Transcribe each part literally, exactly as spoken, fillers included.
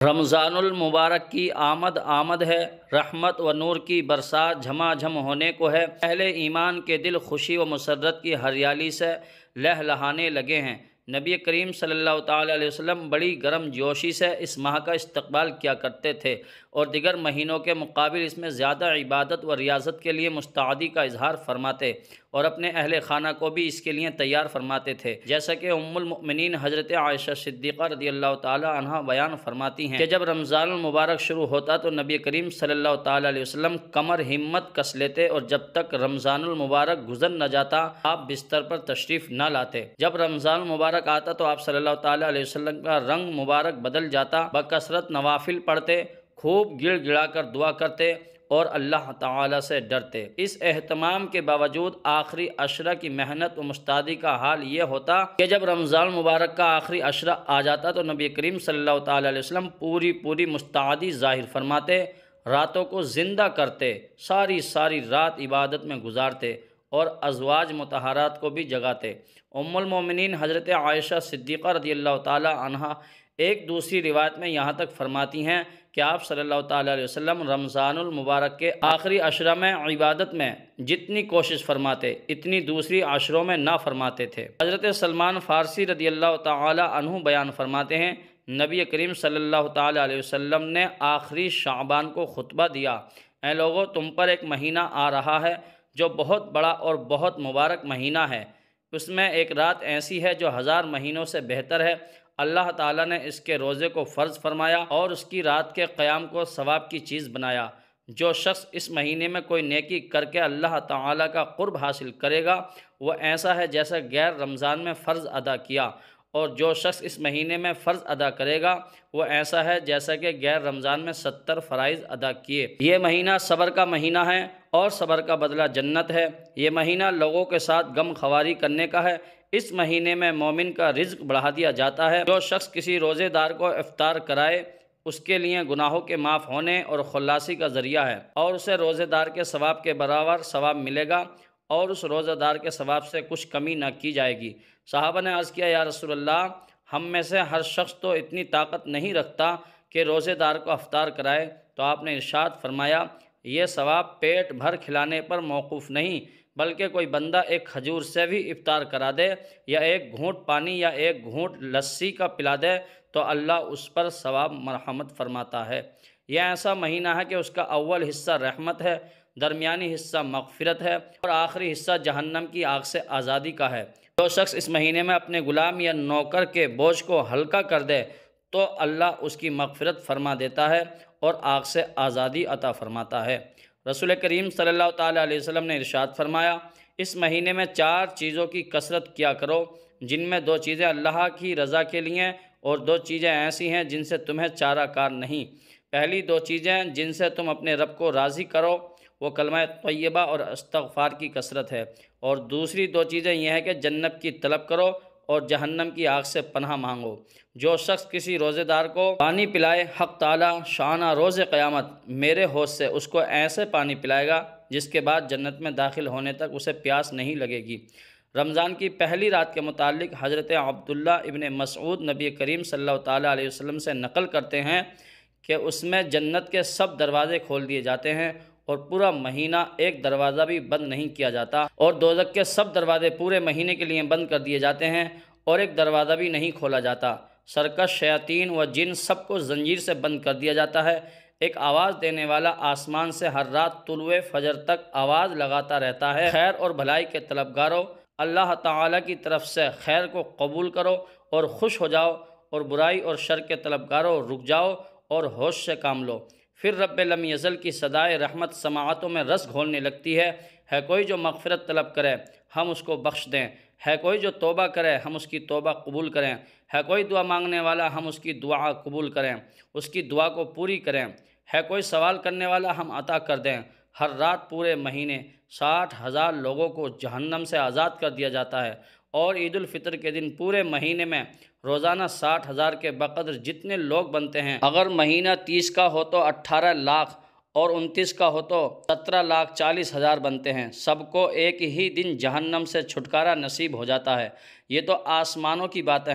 رمضان المبارک کی آمد آمد ہے، رحمت و نور کی برسات جھما جھم ہونے کو ہے۔ اہل ایمان کے دل خوشی و مسرت کی ہریالی سے لہلہانے لگے ہیں۔ نبی کریم صلی اللہ تعالیٰ علیہ وسلم بڑی گرم جوشی سے اس ماہ کا استقبال کیا کرتے تھے اور دیگر مہینوں کے مقابل اس میں زیادہ عبادت و ریاضت کے لیے مستعدی کا اظہار فرماتے اور اپنے اہل خانہ کو بھی اس کے لیے تیار فرماتے تھے، جیسا کہ ام المؤمنین حضرت عائشہ صدیقہ رضی اللہ تعالیٰ عنہ بیان فرماتی ہیں کہ جب رمضان المبارک شروع ہوتا تو نبی کریم صلی اللہ تعالیٰ علیہ وسلم کمر ہمت کس لیتے اور جب تک رمضان المبارک گزر نہ جاتا آپ بستر پر تشریف نہ لاتے۔ جب رمضان المبارک آتا تو آپ صلی اللہ تعالیٰ علیہ وسلم کا رنگ مبارک بدل جاتا، بکثرت نوافل پڑھتے، خوب گڑ گڑا کر دعا کرتے اور اللہ تعالیٰ سے ڈرتے۔ اس اہتمام کے باوجود آخری عشرہ کی محنت و مستعدی کا حال یہ ہوتا کہ جب رمضان مبارک کا آخری عشرہ آ جاتا تو نبی کریم صلی اللہ تعالیٰ علیہ وسلم پوری پوری مستعدی ظاہر فرماتے، راتوں کو زندہ کرتے، ساری ساری رات عبادت میں گزارتے اور ازواج مطہرات کو بھی جگاتے۔ ام المومنین حضرت عائشہ صدیقہ رضی اللہ تعالی عنہ ایک دوسری روایت میں یہاں تک فرماتی ہیں کہ آپ صلی اللہ تعالیٰ علیہ وسلم رمضان المبارک کے آخری عشرہ میں عبادت میں جتنی کوشش فرماتے اتنی دوسری عشروں میں نہ فرماتے تھے۔ حضرت سلمان فارسی رضی اللہ تعالیٰ عنہ بیان فرماتے ہیں نبی کریم صلی اللہ تعالیٰ علیہ وسلم نے آخری شعبان کو خطبہ دیا، اے لوگو تم پر ایک مہینہ آ رہا ہے جو بہت بڑا اور بہت مبارک مہینہ ہے، اس میں ایک رات ایسی ہے جو ہزار مہینوں سے بہتر ہے۔ اللہ تعالیٰ نے اس کے روزے کو فرض فرمایا اور اس کی رات کے قیام کو ثواب کی چیز بنایا۔ جو شخص اس مہینے میں کوئی نیکی کر کے اللہ تعالیٰ کا قرب حاصل کرے گا وہ ایسا ہے جیسے غیر رمضان میں فرض ادا کیا، اور جو شخص اس مہینے میں فرض ادا کرے گا وہ ایسا ہے جیسا کہ غیر رمضان میں ستر فرائض ادا کیے۔ یہ مہینہ صبر کا مہینہ ہے اور صبر کا بدلہ جنت ہے۔ یہ مہینہ لوگوں کے ساتھ غم خواری کرنے کا ہے۔ اس مہینے میں مومن کا رزق بڑھا دیا جاتا ہے۔ جو شخص کسی روزے دار کو افطار کرائے اس کے لیے گناہوں کے معاف ہونے اور خلاصی کا ذریعہ ہے اور اسے روزے دار کے ثواب کے برابر ثواب ملے گا اور اس روزہ دار کے ثواب سے کچھ کمی نہ کی جائے گی۔ صحابہ نے عرض کیا یا رسول اللہ، ہم میں سے ہر شخص تو اتنی طاقت نہیں رکھتا کہ روزے دار کو افطار کرائے، تو آپ نے ارشاد فرمایا یہ ثواب پیٹ بھر کھلانے پر موقوف نہیں بلکہ کوئی بندہ ایک کھجور سے بھی افطار کرا دے یا ایک گھونٹ پانی یا ایک گھونٹ لسی کا پلا دے تو اللہ اس پر ثواب مرحمت فرماتا ہے۔ یہ ایسا مہینہ ہے کہ اس کا اول حصہ رحمت ہے، درمیانی حصہ مغفرت ہے اور آخری حصہ جہنم کی آگ سے آزادی کا ہے۔ جو شخص اس مہینے میں اپنے غلام یا نوکر کے بوجھ کو ہلکا کر دے تو اللہ اس کی مغفرت فرما دیتا ہے اور آگ سے آزادی عطا فرماتا ہے۔ رسول کریم صلی اللہ تعالیٰ علیہ وسلم نے ارشاد فرمایا اس مہینے میں چار چیزوں کی کثرت کیا کرو جن میں دو چیزیں اللہ کی رضا کے لیے اور دو چیزیں ایسی ہیں جن سے تمہیں چارہ کار نہیں۔ پہلی دو چیزیں جن سے تم اپنے رب کو راضی کرو وہ کلمہ طیبہ اور استغفار کی کثرت ہے، اور دوسری دو چیزیں یہ ہے کہ جنت کی طلب کرو اور جہنم کی آگ سے پناہ مانگو۔ جو شخص کسی روزے دار کو پانی پلائے حق تعالی شانہ روز قیامت میرے حوض سے اس کو ایسے پانی پلائے گا جس کے بعد جنت میں داخل ہونے تک اسے پیاس نہیں لگے گی۔ رمضان کی پہلی رات کے متعلق حضرت عبداللہ ابن مسعود نبی کریم صلی اللہ تعالیٰ علیہ وسلم سے نقل کرتے ہیں کہ اس میں جنت کے سب دروازے کھول دیے جاتے ہیں اور پورا مہینہ ایک دروازہ بھی بند نہیں کیا جاتا، اور دوزخ کے سب دروازے پورے مہینے کے لیے بند کر دیے جاتے ہیں اور ایک دروازہ بھی نہیں کھولا جاتا۔ سرکش شیاطین و جن سب کو زنجیر سے بند کر دیا جاتا ہے۔ ایک آواز دینے والا آسمان سے ہر رات طلوع فجر تک آواز لگاتا رہتا ہے، خیر اور بھلائی کے طلبگاروں اللہ تعالیٰ کی طرف سے خیر کو قبول کرو اور خوش ہو جاؤ، اور برائی اور شر کے طلبگاروں رک جاؤ اور ہوش سے کام لو۔ پھر رب لم یزل کی صدائے رحمت سماعتوں میں رس گھولنے لگتی ہے۔ ہے کوئی جو مغفرت طلب کرے ہم اس کو بخش دیں، ہے کوئی جو توبہ کرے ہم اس کی توبہ قبول کریں، ہے کوئی دعا مانگنے والا ہم اس کی دعا قبول کریں، اس کی دعا کو پوری کریں، ہے کوئی سوال کرنے والا ہم عطا کر دیں۔ ہر رات پورے مہینے ساٹھ ہزار لوگوں کو جہنم سے آزاد کر دیا جاتا ہے، اور عید الفطر کے دن پورے مہینے میں روزانہ ساٹھ ہزار کے بقدر جتنے لوگ بنتے ہیں، اگر مہینہ تیس کا ہو تو اٹھارہ لاکھ اور انتیس کا ہو تو سترہ لاکھ چالیس ہزار بنتے ہیں۔ سب کو ایک ہی دن جہنم سے چھٹکارا نصیب ہو جاتا ہے۔ یہ تو آسمانوں کی باتیں ہیں،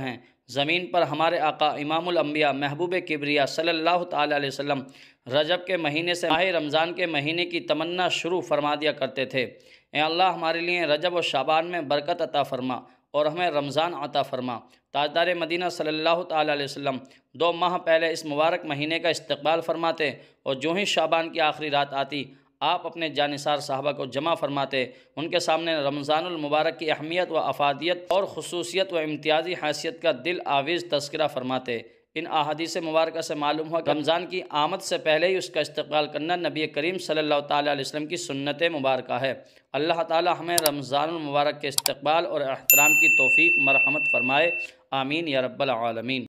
زمین پر ہمارے آقا امام الانبیاء محبوب کبریا صلی اللہ تعالیٰ علیہ وسلم رجب کے مہینے سے ماہ رمضان کے مہینے کی تمنا شروع فرما دیا کرتے تھے، اے اللہ ہمارے لیے رجب و شعبان میں برکت عطا فرما اور ہمیں رمضان عطا فرما۔ تاجدار مدینہ صلی اللہ تعالیٰ علیہ وسلم دو ماہ پہلے اس مبارک مہینے کا استقبال فرماتے اور جو ہی شعبان کی آخری رات آتی آپ اپنے جانثار صحابہ کو جمع فرماتے، ان کے سامنے رمضان المبارک کی اہمیت و افادیت اور خصوصیت و امتیازی حیثیت کا دل آویز تذکرہ فرماتے۔ ان احادیث مبارکہ سے معلوم ہوا کہ رمضان کی آمد سے پہلے ہی اس کا استقبال کرنا نبی کریم صلی اللہ تعالیٰ علیہ وسلم کی سنت مبارکہ ہے۔ اللہ تعالیٰ ہمیں رمضان المبارک کے استقبال اور احترام کی توفیق مرحمت فرمائے، آمین یا رب العالمین۔